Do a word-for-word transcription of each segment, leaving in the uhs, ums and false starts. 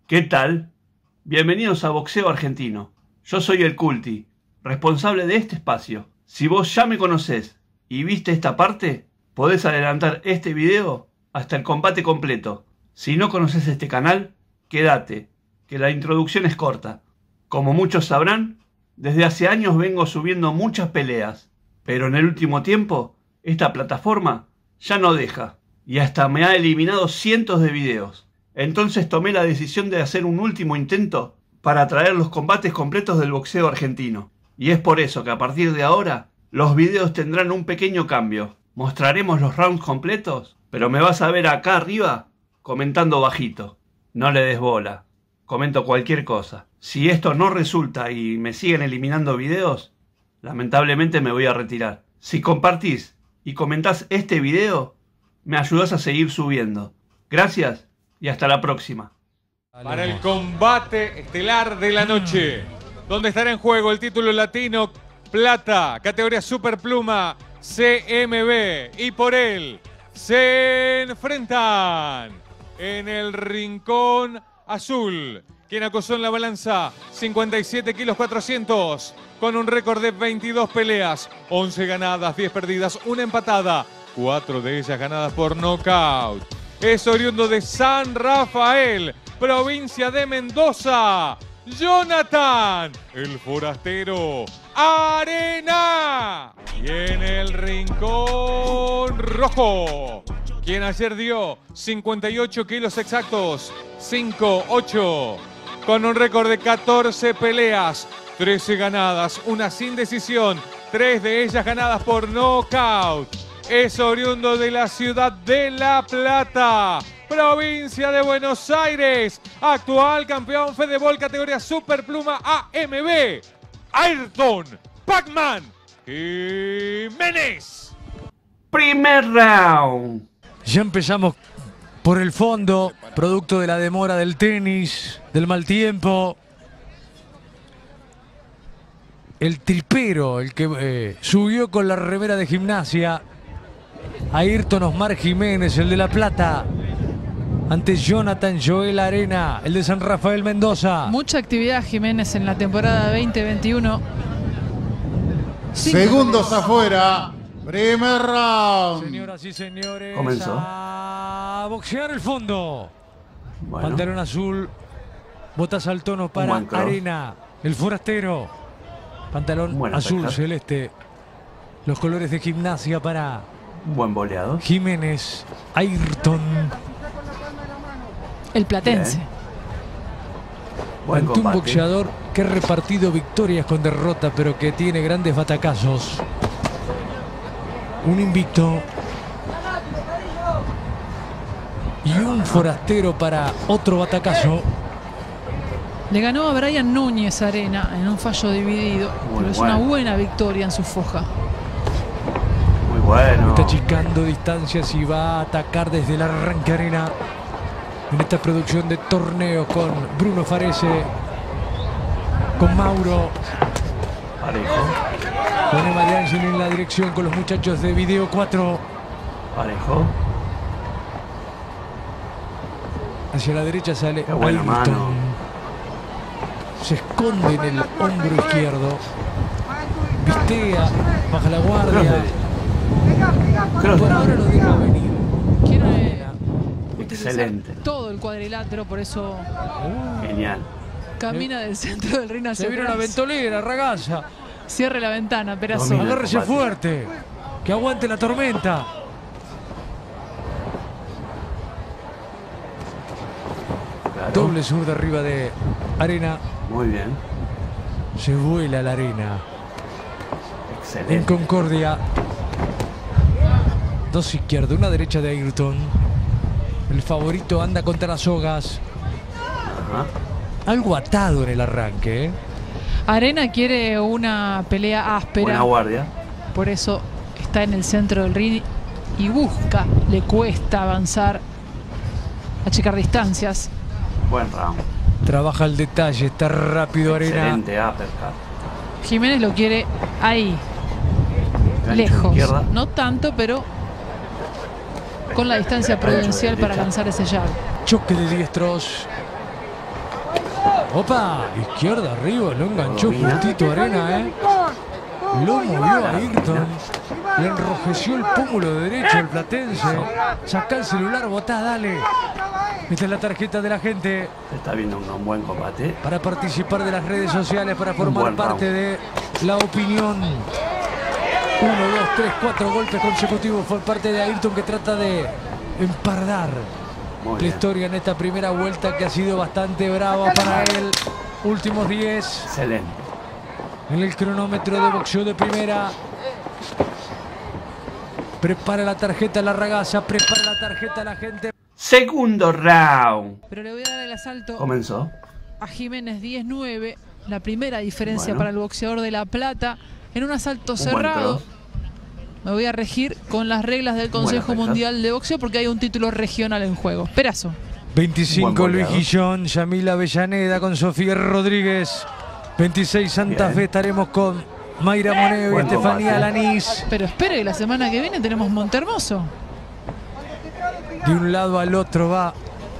¿Qué tal? Bienvenidos a Boxeo Argentino. Yo soy el Culti, responsable de este espacio. Si vos ya me conocés y viste esta parte, podés adelantar este video hasta el combate completo. Si no conoces este canal, quédate, que la introducción es corta. Como muchos sabrán, desde hace años vengo subiendo muchas peleas, pero en el último tiempo, esta plataforma ya no deja, y hasta me ha eliminado cientos de videos. Entonces tomé la decisión de hacer un último intento para traer los combates completos del boxeo argentino. Y es por eso que a partir de ahora, los videos tendrán un pequeño cambio. Mostraremos los rounds completos, pero me vas a ver acá arriba comentando bajito. No le des bola, comento cualquier cosa. Si esto no resulta y me siguen eliminando videos, lamentablemente me voy a retirar. Si compartís y comentás este video, me ayudás a seguir subiendo. Gracias y hasta la próxima. Para el combate estelar de la noche, donde estará en juego el título latino plata, categoría superpluma C M B, y por él se enfrentan en el rincón azul, quien acosó en la balanza cincuenta y siete kilos cuatrocientos, con un récord de veintidós peleas, once ganadas, diez perdidas, una empatada, cuatro de ellas ganadas por nocaut. Es oriundo de San Rafael, provincia de Mendoza, Jonathan, el forastero Arena. Y en el rincón rojo, quien ayer dio cincuenta y ocho kilos exactos, cinco ocho, con un récord de catorce peleas, trece ganadas, una sin decisión, tres de ellas ganadas por nocaut. Es oriundo de la ciudad de La Plata, provincia de Buenos Aires, actual campeón Fedebol categoría superpluma A M B, Ayrton Pac-Man Jiménez. Primer round. Ya empezamos por el fondo, producto de la demora del tenis, del mal tiempo. El tripero, el que eh, subió con la remera de Gimnasia, Ayrton Osmar Jiménez, el de La Plata, ante Jonathan Joel Arena, el de San Rafael Mendoza. Mucha actividad Jiménez en la temporada veinte veintiuno. Segundos afuera, primer round. Señoras y señores, comenzó a boxear el fondo. Bueno. Pantalón azul, botas al tono para Arena, el forastero. Pantalón Buen azul aspecto. celeste, los colores de Gimnasia para Buen boleado. Jiménez. Ayrton, El platense. Bien. Buen ante un combate. boxeador que ha repartido victorias con derrota, pero que tiene grandes batacazos. Un invicto y un forastero para otro batacazo. Le ganó a Brian Núñez Arena en un fallo dividido, Muy pero es bueno. una buena victoria en su foja. Muy bueno. Está achicando distancias y va a atacar desde el arranque Arena en esta producción de torneos con Bruno Farese, con Mauro, Parejo. con Emma de Ángel en la dirección, con los muchachos de Video cuatro. Parejo. Hacia la derecha sale Qué buena Ayrton. mano. Se esconde en el hombro izquierdo. Vistea, baja la guardia. Creo Por ahora lo deja venir. Quiere Excelente. utilizar todo el cuadrilátero, por eso Genial. camina del centro del ring hacia Se viene una atrás. ventolera, ragaza. Cierre la ventana, Perazo. Domina. Agárrese combate. fuerte. Que aguante la tormenta. Claro. Doble sur de arriba de Arena. Muy bien. Se vuela la Arena. En Excelente. Concordia. Dos izquierda, una derecha de Ayrton. El favorito anda contra las sogas. Ajá. Algo atado en el arranque, ¿eh? Arena quiere una pelea áspera, Buena guardia. por eso está en el centro del ring y busca, le cuesta avanzar, achicar distancias. Buen round. Trabaja el detalle, está rápido Arena. Excelente uppercut. Jiménez lo quiere ahí, Gancho lejos. izquierda. No tanto, pero con la distancia Gancho prudencial para derecha. lanzar ese jab. Choque de diestros. Opa, izquierda arriba, lo enganchó Domina. justito Arena, ¿eh? Lo movió a Ayrton. Le enrojeció el pómulo derecho al platense. Sacá el celular, botá, dale. Esta es la tarjeta de la gente Se está viendo un, un buen combate. para participar de las redes sociales, para formar buen parte de la opinión. Uno, dos, tres, cuatro golpes consecutivos por parte de Ayrton, que trata de empardar Muy la bien. historia en esta primera vuelta, que ha sido bastante brava para él. Últimos diez Excelente. en el cronómetro de boxeo de primera. Prepara la tarjeta la ragazza, prepara la tarjeta la gente. Segundo round. Pero le voy a dar el asalto Comenzó. a Jiménez diez nueve. La primera diferencia Bueno. para el boxeador de La Plata. En un asalto Un buen cerrado. cross. Me voy a regir con las reglas del Consejo Buena Mundial de Boxeo porque hay un título regional en juego. Perazo. veinticinco Buen Luis goleador. Guillón, Yamila Avellaneda con Sofía Rodríguez. veintiséis Santa Bien. Fe, estaremos con Mayra Moneo y Buen Estefanía combate. Lanís. Pero espere que la semana que viene tenemos Montermoso. De un lado al otro va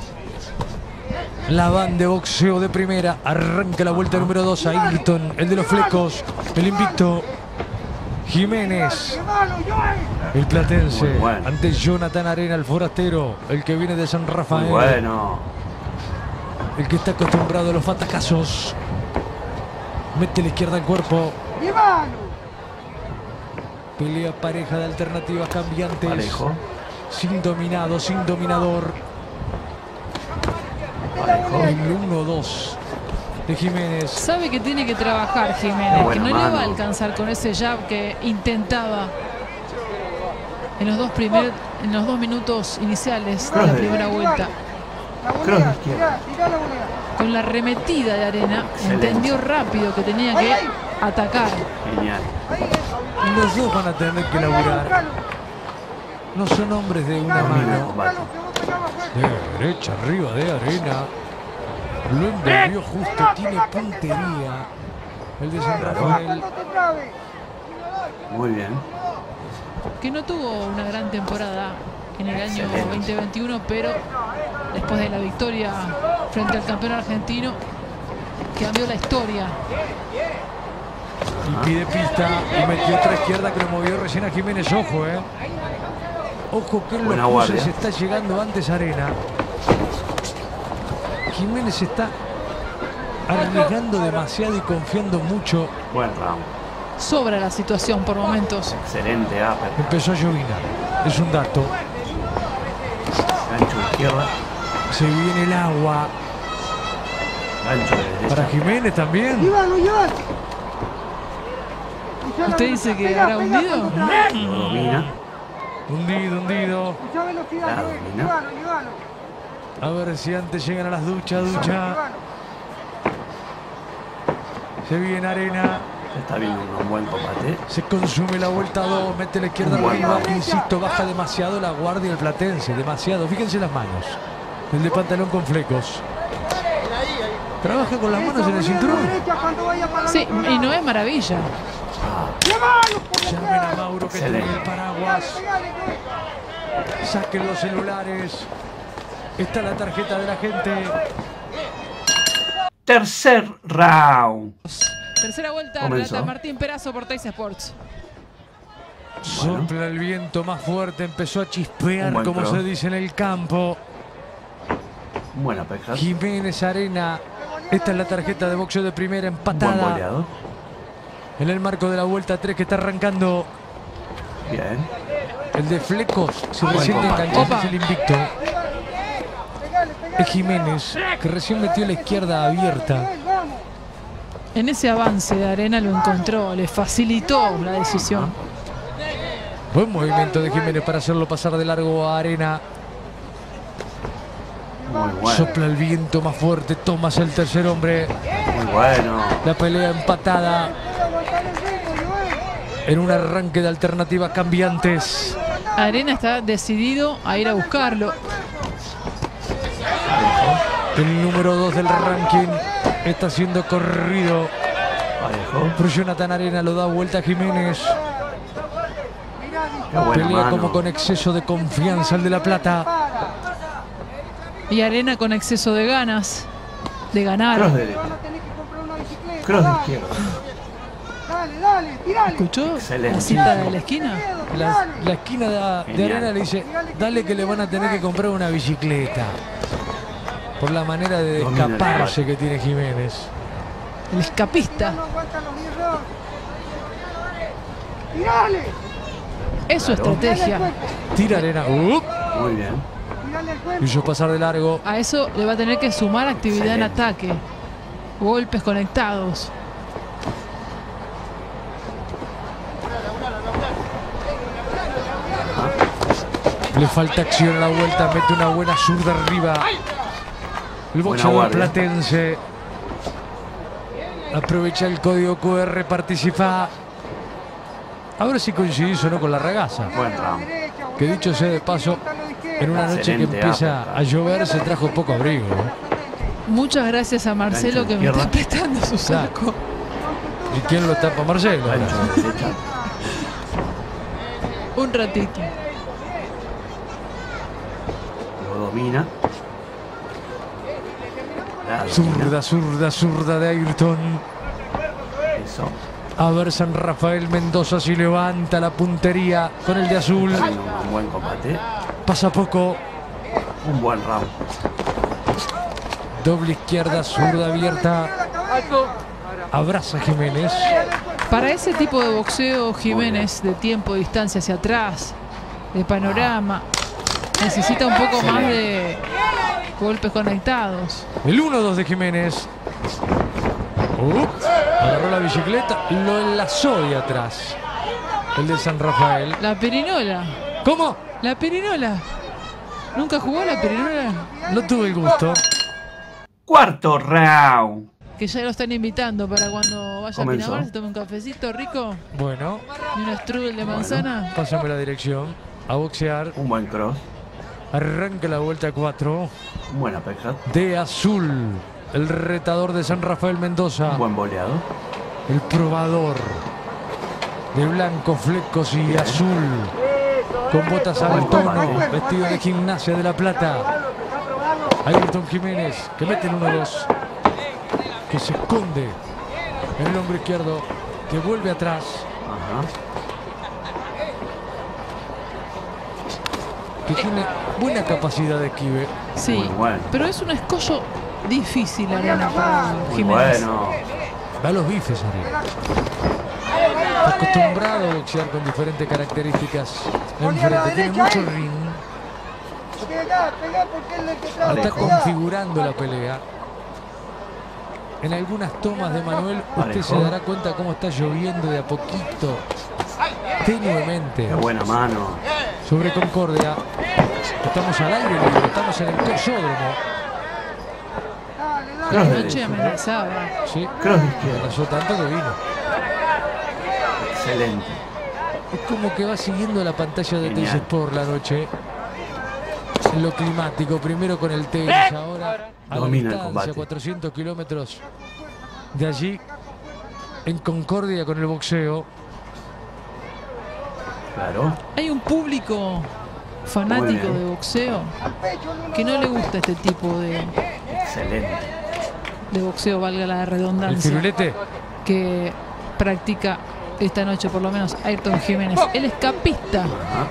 la banda de boxeo de primera. Arranca la vuelta número dos. Ayrton, el de los flecos, el invicto. Jiménez, el platense, Muy bueno. ante Jonathan Arena, el forastero, el que viene de San Muy Rafael, bueno. el que está acostumbrado a los fatacazos. Mete la izquierda al cuerpo. Pelea pareja de alternativas cambiantes. Parejo. Sin dominado, sin dominador. Parejo. El uno dos de Jiménez. Sabe que tiene que trabajar Jiménez, Buena que no mano. le va a alcanzar con ese jab que intentaba en los dos, primer, en los dos minutos iniciales de la Cross de- primera vuelta. Cross de izquierda. Con la arremetida de Arena, Excelente. entendió rápido que tenía que atacar. Genial. Los dos van a tener que laburar. No son hombres de una Domina el mano. combate. De derecha, arriba de Arena. Lo envolvió justo, tiene puntería. El de San Rafael. Muy bien. Que no tuvo una gran temporada en el año Excelente. veinte veintiuno, pero después de la victoria frente al campeón argentino, cambió la historia. Y pide pista y metió otra izquierda que lo movió recién a Jiménez. Ojo, eh. Ojo que en los Buena cruces guardia. está llegando antes Arena. Jiménez está arriesgando demasiado y confiando mucho. Buen round. Sobra la situación por momentos. Excelente upper. Empezó a llovinar. Es un dato. Gancho de izquierda. Se viene el agua. Gancho de derecha. Para Jiménez también. ¿Usted dice que habrá hundido? Lo domina. Hundido, hundido. La domina. A ver si antes llegan a las duchas, ducha. Se viene Arena. Se está viendo un buen combate. Se consume la vuelta dos. Mete la izquierda Bueno. arriba. Insisto, baja demasiado la guardia del platense. Demasiado. Fíjense las manos. El de pantalón con flecos. Trabaja con las manos en el cinturón. Sí, y no es maravilla. Llamen a Mauro que Excelente. tiene el paraguas. Saquen los celulares. Está la tarjeta de la gente. Tercer round. Tercera vuelta, Comenzó. relata Martín Perazo por Teis Sports. Sopla el viento más fuerte. Empezó a chispear, Un buen como cross. se dice en el campo. Buena pesca. Jiménez Arena. Esta es la tarjeta de boxeo de primera, Buen empatada goleador. en el marco de la vuelta tres que está arrancando. Bien. El de flecos, si Buen recién te combate. enganchas, Opa. es el invicto. Es Jiménez, que recién metió la izquierda abierta. En ese avance de Arena lo encontró, le facilitó la decisión. Buen movimiento de Jiménez para hacerlo pasar de largo a Arena. Muy bueno. Sopla el viento más fuerte, tomas el tercer hombre. Muy bueno. La pelea empatada en un arranque de alternativas cambiantes. Arena está decidido a ir a buscarlo. El número dos del ranking está siendo corrido Parejo. por Jonathan Arena. Lo da vuelta a Jiménez. Qué buena Pelea mano. como con exceso de confianza el de La Plata. Y Arena con exceso de ganas. de ganar. Cross de derecha. Cross de izquierda. Dale, dale, tirale. ¿Escuchó Excelente. la cita de la esquina? La, la esquina de, de Genial. Arena le dice, dale que le van a tener que comprar una bicicleta. Por la manera de Domina el escaparse combate. que tiene Jiménez. El escapista. No aguantan los diez rounds. ¡Tirale! Es su Claro. estrategia. Tira Arena. ¡Up! Muy bien. ¡Tirale al cuerpo! Hizo pasar de largo. A eso le va a tener que sumar actividad en Excelente. ataque. Golpes conectados. Le falta acción a la vuelta. Mete una buena zurda arriba. El Buena boxeador guardia. platense. Aprovecha el código Q R, participa. A ver si coincidís o no con la ragaza. Buen round. Que dicho sea de paso, en una noche que Excelente empieza uppercut. a llover se trajo poco abrigo. ¿eh? Muchas gracias a Marcelo que me está izquierda. prestando su saco. ¿Y quién lo tapa? Marcelo. ahora. Ancho de derecha. Un ratito. Lo domina. La domina. Zurda, zurda, zurda de Ayrton. Eso. A ver San Rafael Mendoza si levanta la puntería con el de azul. Está haciendo un buen combate. Pasa poco. Un buen round. Doble izquierda, zurda abierta. Abraza a Jiménez. Para ese tipo de boxeo, Jiménez, de tiempo, distancia hacia atrás, de panorama, necesita un poco más de golpes conectados. El uno dos de Jiménez. Ups, agarró la bicicleta, lo enlazó de atrás. El de San Rafael. La perinola. ¿Cómo? La perinola. ¿Nunca jugó la perinola? No tuve el gusto. Cuarto round. Que ya lo están invitando para cuando vaya Comenzó. a Pinamar, se tome un cafecito rico Bueno, y un strudel de manzana. pásame la dirección. A boxear. Un buen cross. Arranca la vuelta cuatro. Un buen uppercut. De azul. El retador de San Rafael Mendoza. Un buen boleado. El probador. De blanco, flecos y azul. Con botas al tono. Vestido de Gimnasia de La Plata. Ayrton Jiménez, que mete el uno dos. Que se esconde en el hombro izquierdo. Que vuelve atrás. Ajá. Que tiene buena capacidad de esquive. Sí, Muy bueno. pero es un escollo difícil, Arena, para Muy Jiménez. bueno. Va a los bifes, Ariel. Está acostumbrado a boxear con diferentes características. Enfrente tiene mucho ring. Pegá, pegá porque él es el que trae. Está Parejo. configurando la pelea. En algunas tomas de Manuel usted se Parejo. dará cuenta cómo está lloviendo de a poquito, tenuemente, Qué buena mano. sobre Concordia. Estamos al aire libre, estamos en el corsódromo. Dale, dale. Cross de Anoche derecha. amenazaba. Sí, Cross de izquierda. pasó tanto que vino. Excelente. Es como que va siguiendo la pantalla de Genial. Teis Sport la noche. En lo climático, primero con el tenis, ahora a la Domina el distancia, combate. cuatrocientos kilómetros de allí, en Concordia con el boxeo. Claro. Hay un público Muy fanático bien. de boxeo Al pecho, el uno, que no dos. le gusta este tipo de, Excelente. de boxeo, valga la El redundancia, firulete. que practica esta noche por lo menos Ayrton Jiménez. El escapista. Ajá.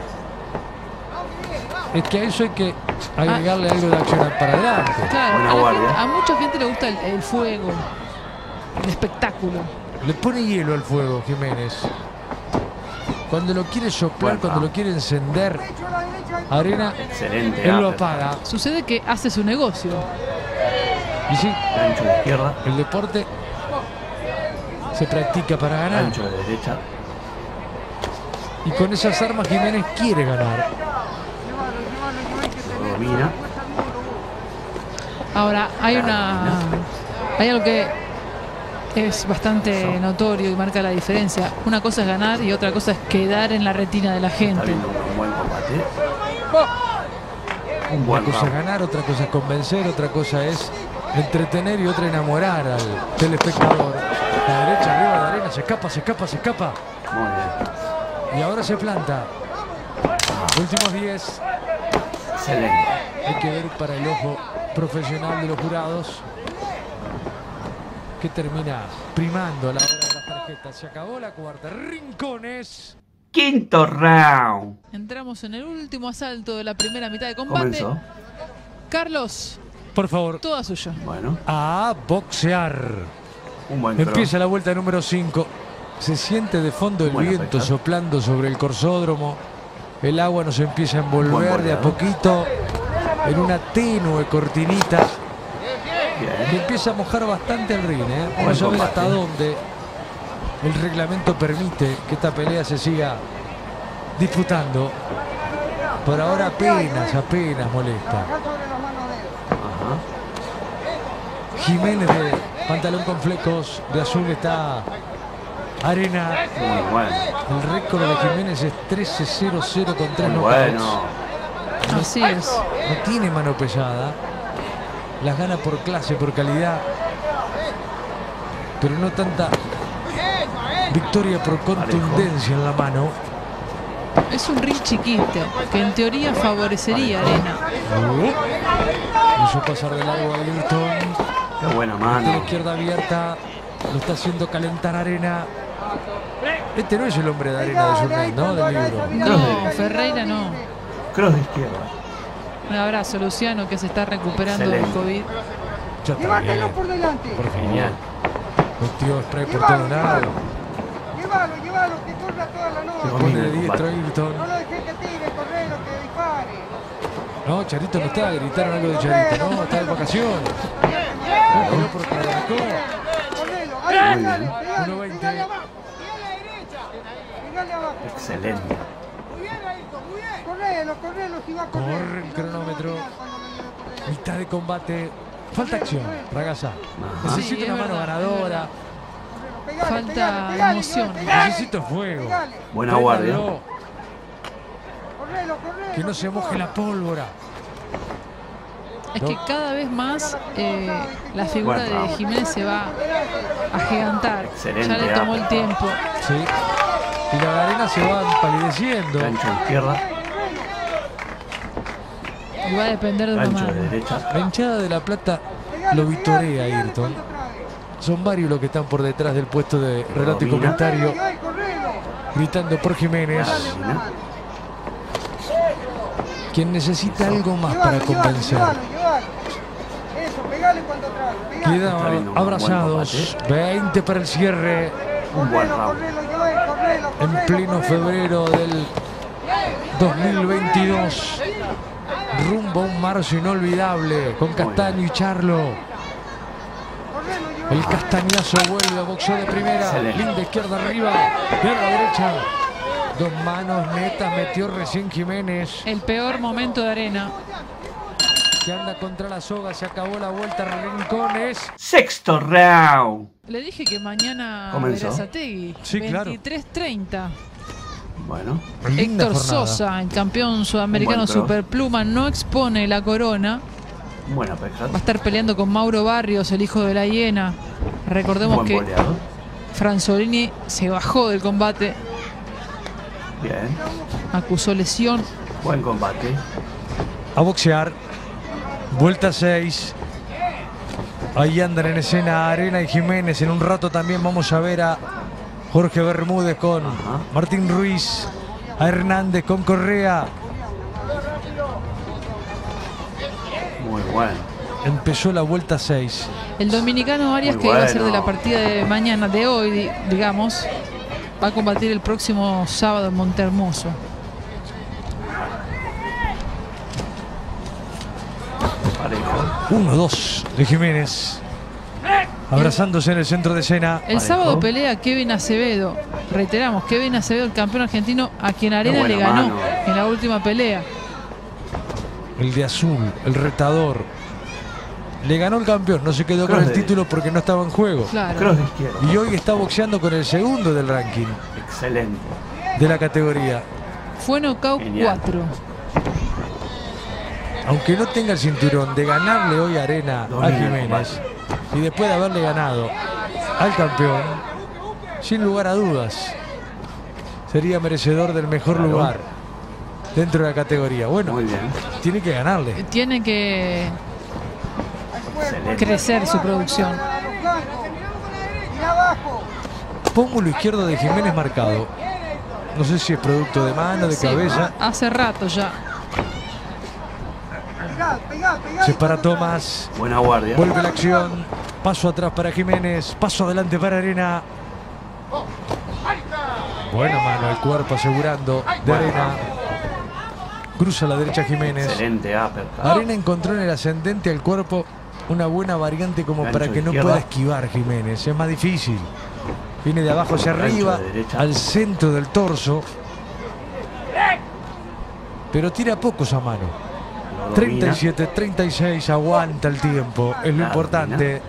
Es que a eso hay que agregarle algo de acción para adelante. Claro, Buena a, la guardia. gente- a mucha gente le gusta el, el fuego, el espectáculo. Le pone hielo al fuego Jiménez. Cuando lo quiere soplar, Buen cuando round. lo quiere encender, Pecho a la derecha. Arena, Excelente. él lo uppercut. apaga. Sucede que hace su negocio. Y sí, Ancho de izquierda. el deporte se practica para ganar. Ancho de derecha. Y con esas armas Jiménez quiere ganar. Lo domina. Ahora, hay una. Hay algo que es bastante Eso. notorio y marca la diferencia. Una cosa es ganar y otra cosa es quedar en la retina de la Está gente. viendo un buen combate. Un Una buen cosa es round. ganar, otra cosa es convencer, otra cosa es entretener y otra enamorar al telespectador. La derecha arriba de Arena, se escapa, se escapa, se escapa. Muy bien. Y ahora se planta. Últimos diez. Excelente. Hay que ver para el ojo profesional de los jurados. que termina primando a la hora de las tarjetas. Se acabó la cuarta. Rincones. Quinto round. Entramos en el último asalto de la primera mitad de combate. Comenzó. Carlos, Por favor, toda suya. Bueno, a boxear. un buen cross. Empieza la vuelta número cinco. Se siente de fondo el Buena viento fecha. soplando sobre el corsódromo. El agua nos empieza a Buen envolver de a boleado. poquito en una tenue cortinita que Bien. empieza a mojar bastante el ring. ¿eh? Buen Vamos a ver combate. hasta dónde el reglamento permite que esta pelea se siga disputando. Por ahora apenas, apenas molesta. Acá sobre las manos de él. Ajá. Jiménez de pantalón con flecos de azul está Arena. Muy bueno. El récord de Jiménez es trece cero cero con tres Muy knockouts. bueno. Así es. No tiene mano pesada. Las gana por clase, por calidad. Pero no tanta victoria por contundencia en la mano. Es un ring chiquito que en teoría favorecería a Arena. Hizo pasar de largo a Ayrton. Qué buena Tiene la mano. izquierda abierta. Lo está haciendo calentar Arena. Este no es el hombre de Arena de Surnet, ¿no? Del libro. No, Ferreira no. Cross de izquierda. Un abrazo, Luciano, que se está recuperando Excelente. del COVID. Ya está bien. Llévatelo por delante. Por favor. Genial. Metió spray por todo lado. Llévalo, llévalo, que corra toda la Se noche. come. Pone de diestro Ayrton. No lo dejes que tire, correlo, que dispare. No, Charito no está, gritaron algo de Charito, no, está de vacaciones. No, tiró por Carrasco. Correlo, ahí, Muy pegale, bien. pegale, uno veinte. pegale abajo. Pegale abajo. Excelente. Correlo, correlo, si va a correr. Corre el Si no, no va a cronómetro. tirar cuando le dé la correa. Mitad de combate. Falta acción, Ragazza. Ajá. Necesita Sí, es una mano verdad, ganadora. Correlo, pegale, Falta pegale, pegale, emoción. pegale, Necesito fuego. pegale. Buena guardia. Préndalo, Correlo, correlo. que no se moje la pólvora. Es que cada vez más eh, la figura Buen de round. Jiménez se va a gigantar. Excelente, Ya le tomó ah. el tiempo. Sí. Y la arena se va empalideciendo. Gancho de izquierda. Y va a depender de una Gancho de mano. derecha. La hinchada de La Plata lo vitorea, Ayrton. Son varios los que están por detrás del puesto de relato y Domina. comentario, gritando por Jiménez, Arena. quien necesita algo más para convencer. Eso, pegale cuando trae. Pegale. Quedan Está viendo un buen abrazados, veinte para el cierre, Un buen Correlo, round. correlo, Joel, correlo, en correlo, pleno correlo. febrero del dos mil veintidós, rumbo a un marzo inolvidable, con Castaño y Charlo. Correlo, Joel. El castañazo vuelve a boxeo de primera, Excelente. linda izquierda arriba, pierna derecha, dos manos netas metió recién Jiménez, El peor momento de Arena. que anda contra la soga, se acabó la vuelta, Rincones. Sexto round. Le dije que mañana Comenzó. Verazategui. Sí, claro. veintitrés treinta. Bueno. Linda Héctor jornada. Sosa, el campeón sudamericano Un buen cross. superpluma, no expone la corona. Buena pesca. Va a estar peleando con Mauro Barrios, el hijo de la hiena. Recordemos Buen que boleado. Franzolini se bajó del combate, Bien. acusó lesión. Buen combate. A boxear, vuelta seis. Ahí andan en escena Arena y Jiménez. En un rato también vamos a ver a Jorge Bermúdez con Ajá. Martín Ruiz, a Hernández con Correa. Muy bueno. Empezó la vuelta seis. El dominicano Arias, Muy que iba a ser bueno. de la partida de mañana, de hoy, di- digamos, va a combatir el próximo sábado en Montehermoso. Parejo. uno dos de Jiménez. Abrazándose en el centro de escena. El Parejo. sábado pelea Kevin Acevedo. Reiteramos, Kevin Acevedo, el campeón argentino, a quien Arena buena le ganó mano. en la última pelea. El de azul, el retador. Le ganó el campeón, no se quedó con Cross el de- título porque no estaba en juego. Claro. Cross de izquierda. Y hoy está boxeando con el segundo del ranking Excelente. de la categoría. Fue knockout Genial. cuatro. Aunque no tenga el cinturón, de ganarle hoy a Arena a Domina el Jiménez y después de haberle ganado al campeón, sin lugar a dudas, sería merecedor del mejor Claro. lugar dentro de la categoría. Bueno, Muy bien. tiene que ganarle. Tiene que Excelente. crecer su producción. A los flancos. pómulo izquierdo de Jiménez marcado. No sé si es producto de mano, de Sí, cabeza. hace rato ya. Pegá, pegá, pegá. Se para Tomás. Buena guardia. Vuelve la acción. Paso atrás para Jiménez. Paso adelante para Arena. Buena mano, el cuerpo asegurando de Arena. Cruza a la derecha Jiménez. Excelente uppercut. Arena encontró en el ascendente al cuerpo una buena variante como Gancho para que no izquierda. pueda esquivar Jiménez. Es más difícil. Viene de abajo hacia Gancho arriba, de derecha. al centro del torso. Pero tira pocos a mano. Lo domina. treinta y siete, treinta y seis, aguanta el tiempo. Es lo La importante.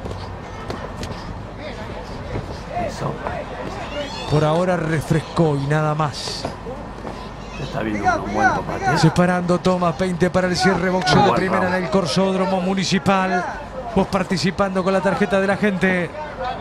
Eso. Por ahora refrescó y nada más. Se está viendo un buen combate. Separando Tomás, veinte para el cierre, boxeo de Buen primera round. en el Corsódromo Municipal. Vos participando con la tarjeta de la gente.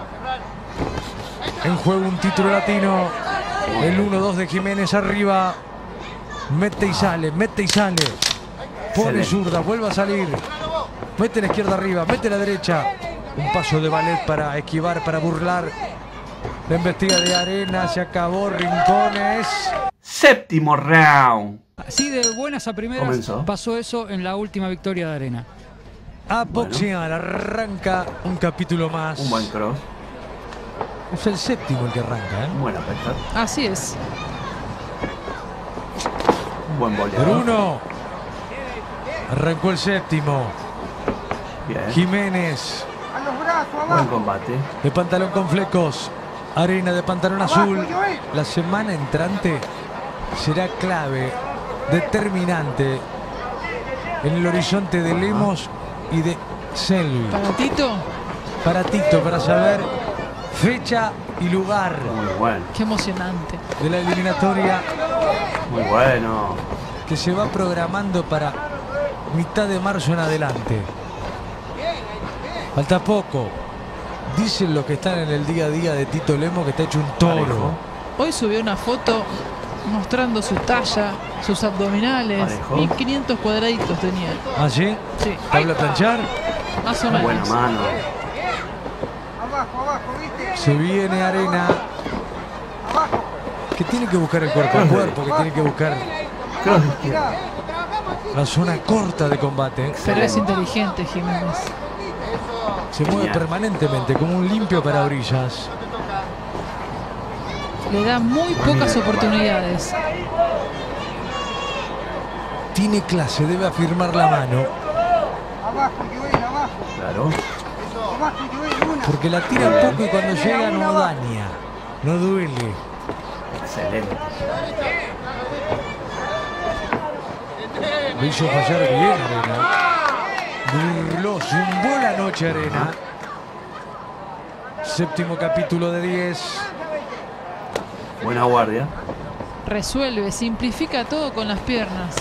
En juego un título latino. El uno dos de Jiménez arriba. Mete y sale, mete y sale. Pone Excelente. zurda, vuelve a salir. Mete la izquierda arriba, mete la derecha. Un paso de ballet para esquivar, para burlar. La embestida de Arena, se acabó, Rincones. Séptimo round. Así de buenas a primeras Comenzó. pasó eso en la última victoria de Arena. A boxear, arranca un capítulo más. Un buen cross. Es el séptimo el que arranca, ¿eh? Un buen uppercut. Así es. Un buen boleador. Bruno. Arrancó el séptimo. Bien. A Jiménez los brazos, Buen abajo. combate. de pantalón con flecos. Arena de pantalón azul. La semana entrante será clave, determinante en el horizonte de Lemos y de Selvi. Para Tito, Para Tito, para saber fecha y lugar Muy bueno. qué emocionante. de la eliminatoria Muy bueno. que se va programando para mitad de marzo en adelante. Falta poco. Dicen los que están en el día a día de Tito Lemos que está hecho un toro. Parejo. Hoy subió una foto mostrando su talla, sus abdominales. Parejo. mil quinientos cuadraditos tenía. ¿Ah, sí? Sí, ¿Tabla a planchar? más o Buena menos. mano. Abajo, abajo, ¿viste? Se viene Arena, Abajo. que tiene que buscar el cuerpo a cuerpo, que tiene que buscar Cross de izquierda. la zona corta de combate. Pero es inteligente Jiménez. Se mueve Genial. permanentemente como un limpio parabrisas. Le da muy pocas oportunidades. Tiene clase, debe afirmar la mano, Abajo, Joel, abajo. Claro. Abajo, Joel, una. porque la tira poco y cuando llega no daña, no duele. Excelente. Lo hizo fallar bien Arena. Burló, zumbó la noche Arena. Séptimo capítulo de diez. Buena guardia. Resuelve, simplifica todo con las piernas.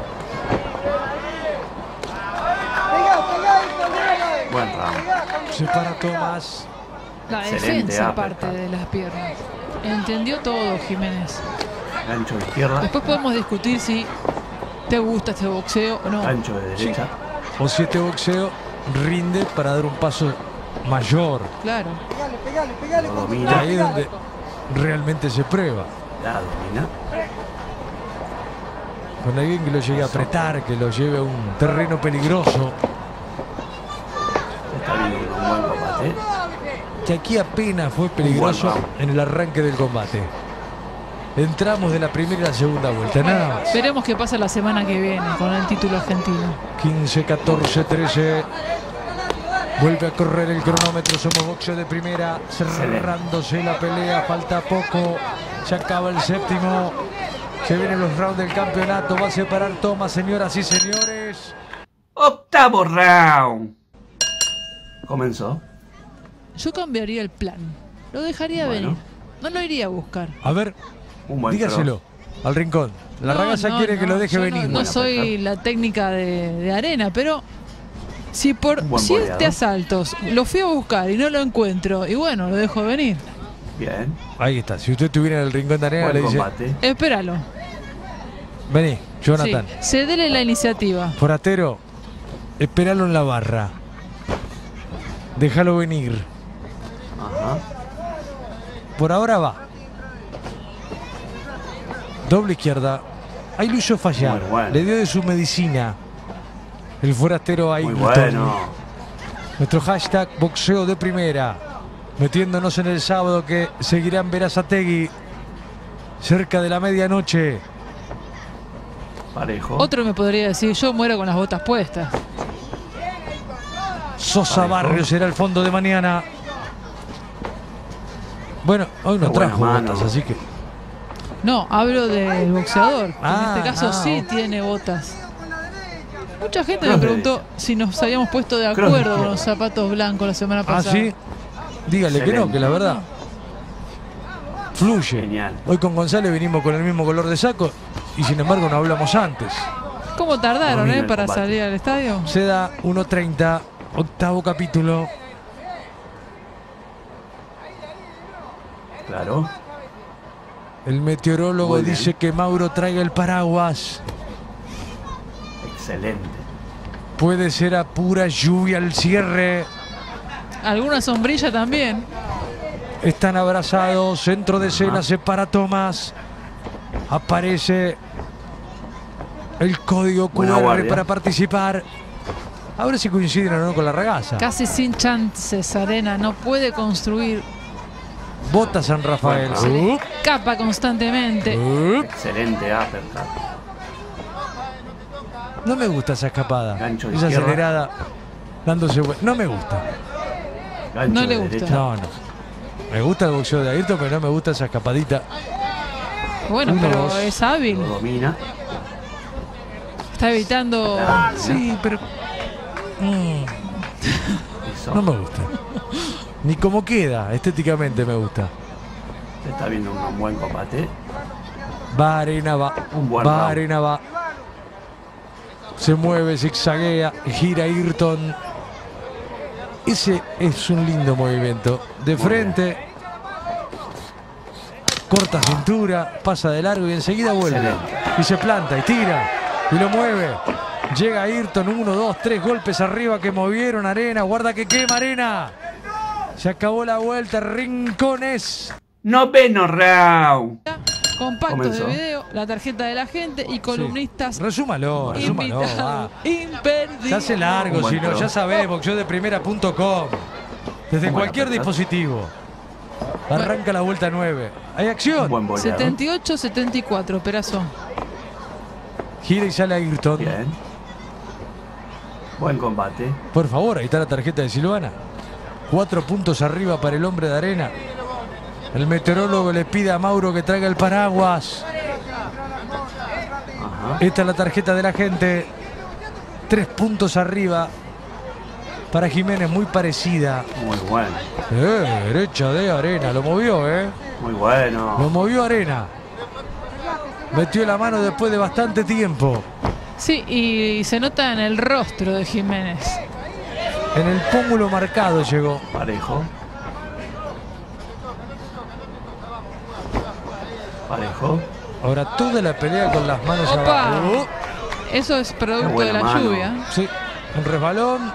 Pegá, pegá, pegá. Buen round. Se para Tomás. La Excelente defensa uppercut. parte de las piernas. Entendió todo Jiménez. Gancho de izquierda. Después podemos discutir si te gusta este boxeo o no. Gancho de derecha. O si este boxeo rinde para dar un paso mayor. Claro. Pegale, pegale, pegale. Lo con- domina. Y ahí es donde realmente se prueba. La domina. Con alguien que lo llegue a apretar, que lo lleve a un terreno peligroso. Está viendo un buen combate. Que aquí apenas fue peligroso round. en el arranque del combate. Entramos de la primera y la segunda vuelta, nada más. Veremos qué pasa la semana que viene con el título argentino. quince, catorce, trece. Vuelve a correr el cronómetro. Somos boxeo de primera. Cerrándose la pelea. Falta poco. Se acaba el séptimo. Se vienen los rounds del campeonato. Va a separar Tomás, señoras y señores. Octavo round. Comenzó. Yo cambiaría el plan. Lo dejaría Bueno. venir. No lo iría a buscar. A ver, Un buen dígaselo al rincón. La No, ragaza no, quiere no, que lo deje yo venir. No, no Buena soy pesca. la técnica de, de Arena, pero si por Un buen siete boleador. asaltos lo fui a buscar y no lo encuentro, y bueno, lo dejo venir. Bien. Ahí está. Si usted estuviera en el rincón de arena, Buen le dice: combate. Espéralo. vení, Jonathan. Sí, cedele la iniciativa. Foratero, esperalo en la barra. Déjalo venir. Ajá. por ahora va. Doble izquierda. Ahí lo hizo fallar. Muy bueno. Le dio de su medicina el forastero a Muy Ayrton. bueno. Nuestro hashtag boxeo de primera. Metiéndonos en el sábado que seguirá en Berazategui. Cerca de la medianoche. Parejo. Otro me podría decir, yo muero con las botas puestas. Sosa Parejo. Barrios será el fondo de mañana. Bueno, hoy no Qué buena trajo mano. botas, así que... No, hablo del boxeador. que Ah, en este caso ah, sí ok. tiene botas. Mucha gente Cross me de preguntó si nos habíamos puesto de Cross de acuerdo izquierda. con los zapatos blancos la semana Ah, pasada. sí. Dígale que no, Excelente. que la verdad fluye. Genial. Hoy con González vinimos con el mismo color de saco y sin embargo no hablamos antes. ¿Cómo tardaron Domina eh, el para combate. salir al estadio? Se da uno treinta, octavo capítulo. Claro. El meteorólogo Muy bien. dice que Mauro traiga el paraguas. Excelente. Puede ser a pura lluvia el cierre. Alguna sombrilla también. Están abrazados, centro de escena, Ajá. se para Tomás. Aparece el código Q Buena R guardia. para participar. A ver si coinciden o no con la ragaza. Casi sin chances, Arena. No puede construir. Bota San Rafael. Bueno. Se le Up, escapa constantemente. up. Excelente uppercut. No me gusta esa escapada. Gancho de Esa izquierda. acelerada. Dándose vuelta. No me gusta. Gancho No de le gusta. derecha. No, no. Me gusta el boxeo de Ayrton, pero no me gusta esa escapadita. Bueno, Uno, pero dos. es hábil. Lo domina. Está evitando. Ah, Sí, pero... mm, Eso. no me gusta. Ni como queda, estéticamente me gusta. Se está viendo un, un buen combate. Va Arena, va. Un buen Va round. Arena, va. Se mueve, zigzaguea, gira Ayrton. Ese es un lindo movimiento. De Muy frente. Corta cintura, pasa de largo y enseguida vuelve. Excelente. Y se planta y tira. Y lo mueve. Llega Ayrton, uno, dos, tres golpes arriba que movieron Arena. Guarda que quema Arena. Se acabó la vuelta, Rincones. Noveno round. Compactos Comenzó. de video, la tarjeta de la gente y columnistas Sí. Resúmalo, resúmalo. va. invitados. Imperdible. Se hace largo, Un buen si no, pro. ya sabés, boxeo de primera punto com. Desde Un buen cualquier uppercut. dispositivo. Arranca la vuelta nueve. Hay Un acción. buen boleado. setenta y ocho setenta y cuatro, Perazo. Gira y sale Ayrton. Bien. Buen combate. Por favor, ahí está la tarjeta de Silvana. Cuatro puntos arriba para el hombre de Arena. El meteorólogo le pide a Mauro que traiga el paraguas. Ajá. Esta es la tarjeta de la gente. Tres puntos arriba para Jiménez, muy parecida. Muy bueno. Eh, derecha de Arena, lo movió, ¿eh? Muy Lo bueno. movió Arena. Metió la mano después de bastante tiempo. Sí, y se nota en el rostro de Jiménez. En el pómulo marcado llegó. Parejo. Parejo. Ahora toda la pelea con las manos ¡Opa! abajo. Eso es Qué producto buena de la mano. lluvia. Sí, un resbalón.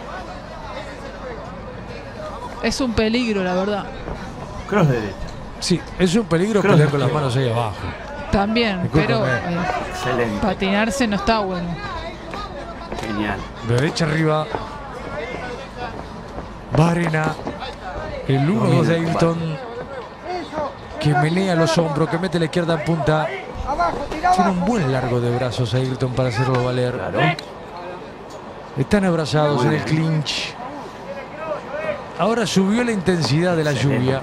Es un peligro, la verdad. Cross derecha. Sí, es un peligro Creo pelear que con las sí. manos ahí abajo. También, Discúlpame. pero eh, Excelente. patinarse no está bueno. Genial. De derecha arriba. Va Arena. El uno dos de Domina el Ayrton. Que menea los hombros, que mete la izquierda en punta. Abajo, tira Tiene abajo. un buen largo de brazos Ayrton para hacerlo valer. Claro. Están abrazados Muy en el bien. clinch. Ahora subió la intensidad de la Excelente. lluvia.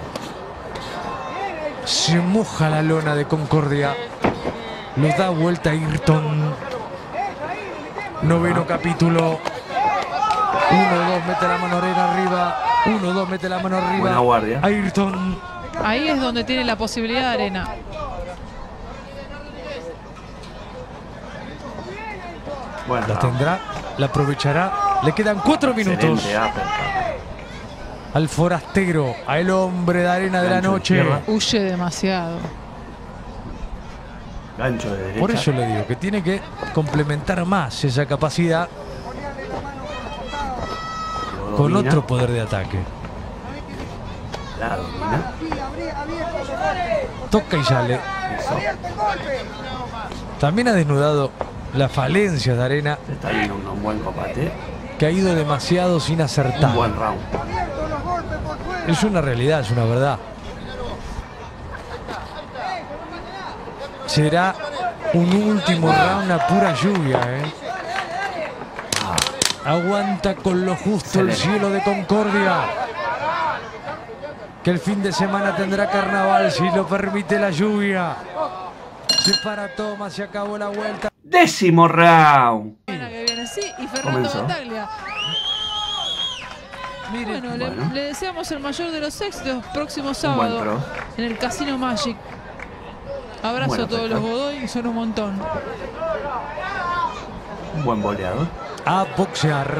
Se moja la lona de Concordia. Los da vuelta Ayrton. Noveno capítulo. uno dos, mete la mano Arena arriba. uno dos, mete la mano arriba. Buena guardia. Ayrton. Ahí es donde tiene la posibilidad de Arena. Bueno. La tendrá, la aprovechará. Le quedan cuatro minutos Excelente uppercut. al forastero, al hombre de Arena de la Gancho de noche. izquierda. Huye demasiado. Gancho de derecha. Por eso le digo que tiene que complementar más esa capacidad Lo con domina. otro poder de ataque. La domina. Toca y sale. Eso. También ha desnudado la falencia de Arena, Se está viendo un, un buen combate. que ha ido demasiado sin Un acertar. buen round. Es una realidad, es una verdad. Será un último round a pura lluvia, ¿eh? Aguanta con lo justo el cielo de Concordia, que el fin de semana tendrá carnaval si lo permite la lluvia. Se para Thomas, se acabó la vuelta. Décimo round. Semana que viene, sí, y Fernando Comenzó. Battaglia. Miren, Bueno, le, Bueno. le deseamos el mayor de los éxitos próximo Un buen sábado cross. en el Casino Magic. Abrazo Bueno, a todos perfecto. los Godoy, son un montón. Un buen boleador. a boxear.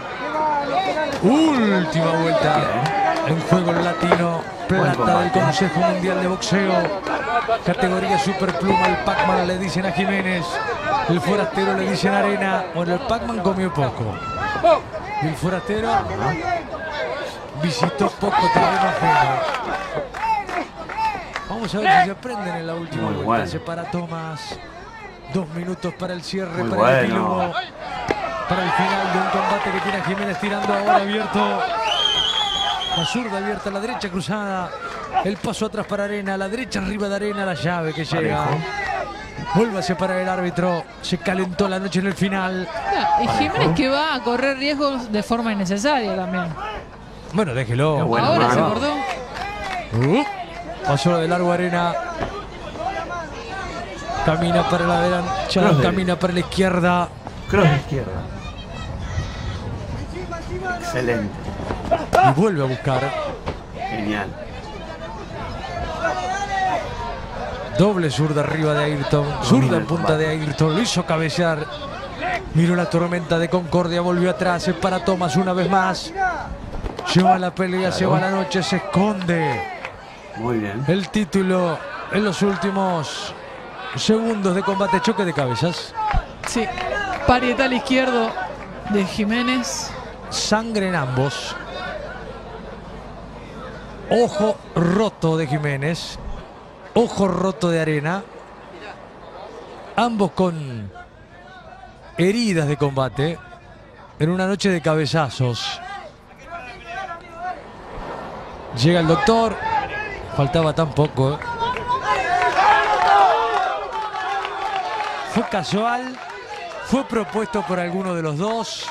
Última vuelta en juego el latino. Plata del Consejo Mundial de Boxeo. Categoría superpluma. El Pac-Man le dicen a Jiménez. El forastero le dicen Arena. Bueno, el Pac-Man comió poco. Y el forastero visitó poco terreno ajeno. Vamos a ver si se prenden en la última Muy vuelta. bueno. Se para Tomás. Dos minutos para el cierre, Muy para el bueno. epílogo. Para el final de un combate que tiene a Jiménez tirando ahora abierto. La zurda abierta, la derecha cruzada. El paso atrás para Arena, la derecha arriba de Arena, la llave que llega. Parejo. Vuelve a separar el árbitro. Se calentó la noche en el final. Ah, y Jiménez que va a correr riesgos de forma innecesaria también. Bueno, déjelo. Qué bueno, Ahora se mano. acordó. Uh, pasó de largo Arena. Camina para la derecha, Cross de- camina para la izquierda. Cross de izquierda. Excelente. Y vuelve a buscar. Genial. Doble zurda arriba de Ayrton. Zurda en punta de Ayrton. Lo hizo cabecear. Miró la tormenta de Concordia. Volvió atrás. Es para Thomas una vez más. Lleva la pelea, se va la noche, se esconde. Muy bien. El título en los últimos segundos de combate. Choque de cabezas. Sí. Parietal izquierdo de Jiménez. Sangre en ambos. Ojo roto de Jiménez. Ojo roto de Arena. Ambos con heridas de combate. En una noche de cabezazos. Llega el doctor. Faltaba tan poco. ¿eh? Fue casual. Fue propuesto por alguno de los dos.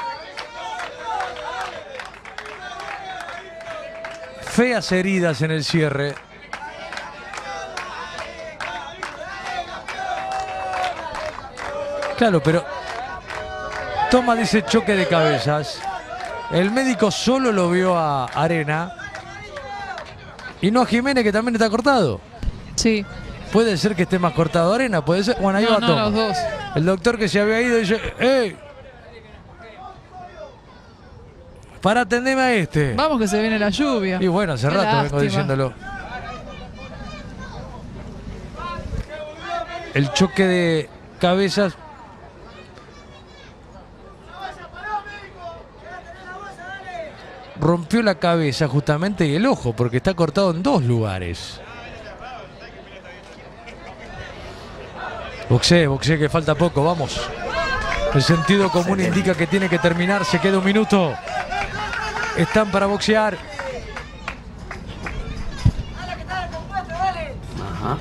Feas heridas en el cierre. Claro, pero Toma dice choque de cabezas. El médico solo lo vio a Arena y no a Jiménez, que también está cortado. Sí. Puede ser que esté más cortado Arena, puede ser. Bueno, ahí No, va no, Toma. los dos. El doctor que se había ido dice, ¡ey! Para atenderme a este. Vamos que se viene la lluvia. Y bueno, hace Qué rato vengo lástima. diciéndolo. El choque de cabezas. Rompió la cabeza justamente y el ojo, porque está cortado en dos lugares. Boxee, boxee, que falta poco, vamos. El sentido común Excelente. indica que tiene que terminar, se queda un minuto. Están para boxear. Ajá.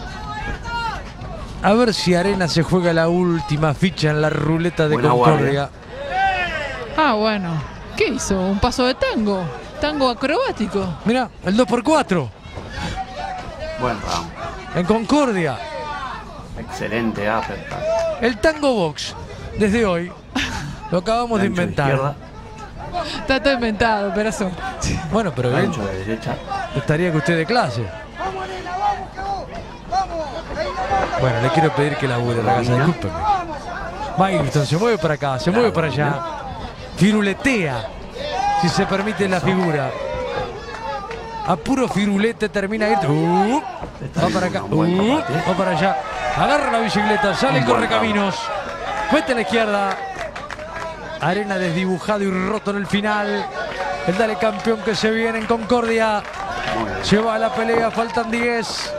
A ver si Arena se juega la última ficha en la ruleta de Buena Concordia. Ah, bueno. ¿Qué hizo? ¿Un paso de tango? ¿Tango acrobático? Mira, el dos por cuatro Buen round. en Concordia. Excelente uppercut. El tango box, desde hoy, lo acabamos de Gancho inventar. izquierda, Está todo inventado, pero eso. Bueno, pero bien, gancho de derecha. estaría que usted de clase. Vamos, nena, vamos, que vos. Vamos. Ahí la manda. Bueno, le quiero pedir que labure, ragazza, Domina. discúlpeme. Mailton se mueve para acá, se mueve para allá. Firuletea, si se permite la figura. A puro firulete termina ahí. Uh, va para acá, Un buen uh, combate. va para allá. Agarra la bicicleta, sale el Un buen correcaminos. Mete a la izquierda. Arena desdibujado y roto en el final. El dale campeón que se viene en Concordia. Lleva la pelea, faltan diez.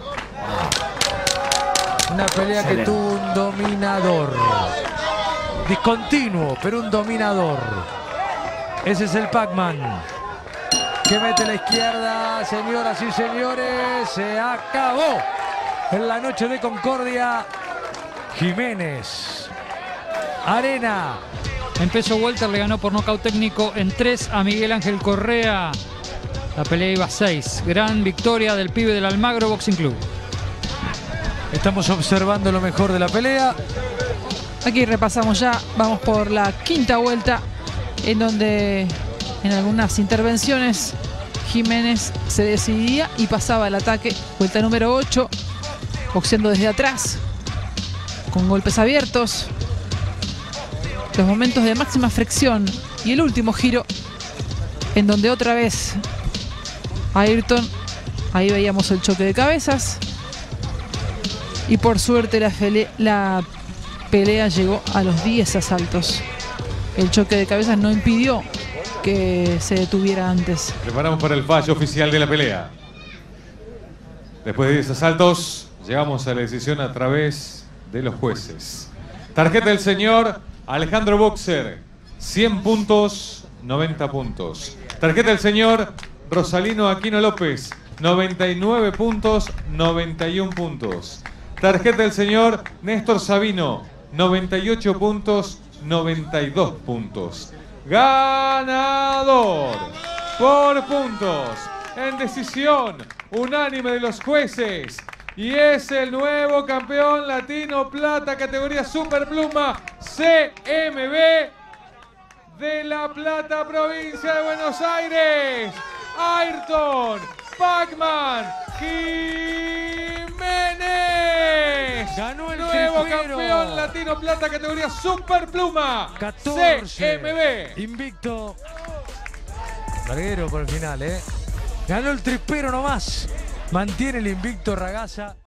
Una pelea que Excelente. tuvo un dominador. Discontinuo, pero un dominador. Ese es el Pac-Man. Que mete la izquierda, señoras y señores. Se acabó en la noche de Concordia. Jiménez. Arena. En peso welter le ganó por nocaut técnico en tres a Miguel Ángel Correa. La pelea iba a seis. Gran victoria del pibe del Almagro Boxing Club. Estamos observando lo mejor de la pelea. Aquí repasamos ya, vamos por la quinta vuelta, en donde en algunas intervenciones Jiménez se decidía y pasaba al ataque. Vuelta número ocho, boxeando desde atrás, con golpes abiertos. Los momentos de máxima fricción y el último giro, en donde otra vez Ayrton, ahí veíamos el choque de cabezas. Y por suerte la, fele, la pelea llegó a los diez asaltos. El choque de cabezas no impidió que se detuviera antes. Preparamos para el fallo oficial de la pelea. Después de diez asaltos, llegamos a la decisión a través de los jueces. Tarjeta del señor Alejandro Boxer, cien puntos, noventa puntos. Tarjeta del señor Rosalino Aquino López, noventa y nueve puntos, noventa y uno puntos. Tarjeta del señor Néstor Sabino, noventa y ocho puntos, noventa y dos puntos. Ganador por puntos en decisión unánime de los jueces. Y es el nuevo campeón latino plata categoría superpluma C M B de La Plata, provincia de Buenos Aires. Ayrton Pac-Man Jiménez. Ganó el nuevo tripero. campeón latino plata categoría superpluma catorce. C M B. Invicto. Larguero por el final, ¿eh? Ganó el tripero nomás. Mantiene el invicto Ragazza.